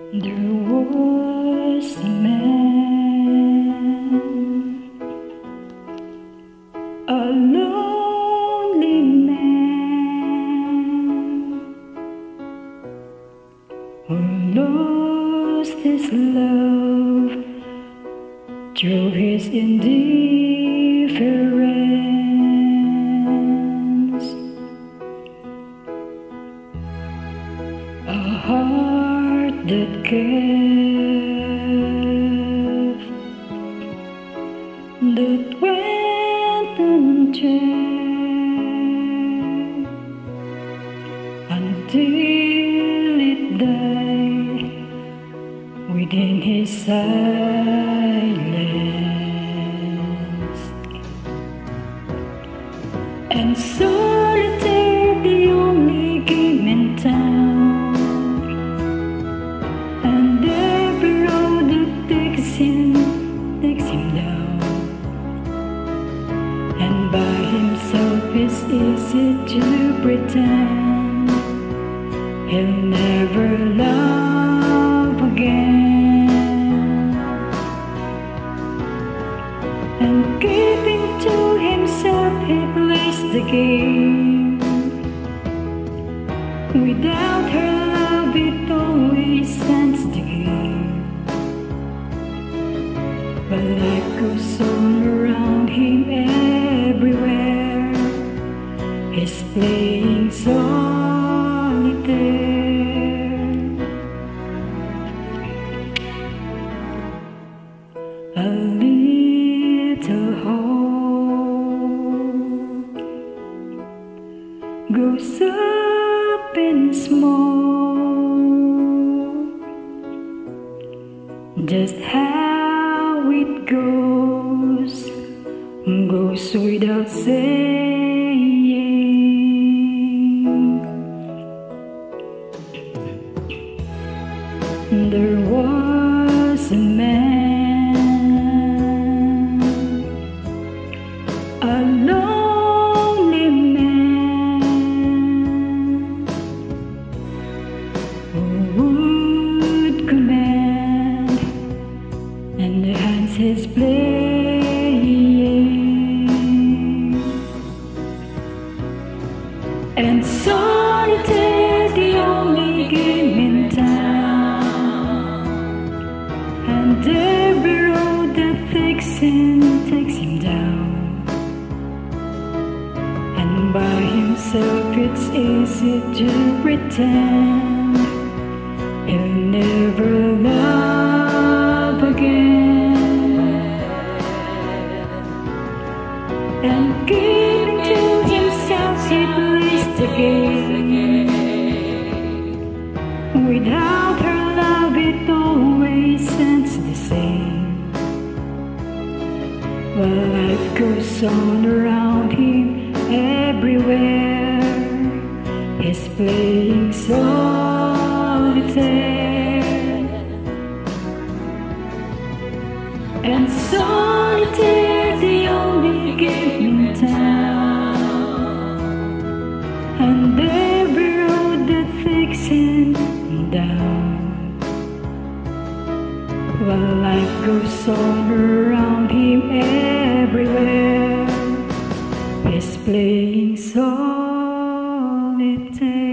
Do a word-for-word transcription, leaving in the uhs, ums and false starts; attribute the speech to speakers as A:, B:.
A: There was a man, a lonely man, who lost his love through his indifference. A heart that gave, that went unchecked until it died within his silence. And solitaire, the only game in town, and every road that takes him, takes him down. And by himself it's easy to pretend he'll never love again. And keeping to himself he plays the game. Without her love it always ends the game. But life goes on around him everywhere. He's playing solitaire. A little hope goes up in smoke, just how it goes, goes without saying. There was a man, a lonely man, who would command and enhance his playing. And solitaire, the only game in town, and every road that takes him, takes him down. And by himself it's easy to pretend he'll never love again. And keeping to himself he plays the game. Without her love it always ends the same. While life goes on around him everywhere, he's playing solitaire. And solitaire, the only game in town, and every road that takes him down. While life goes on around him everywhere, he's playing solitaire.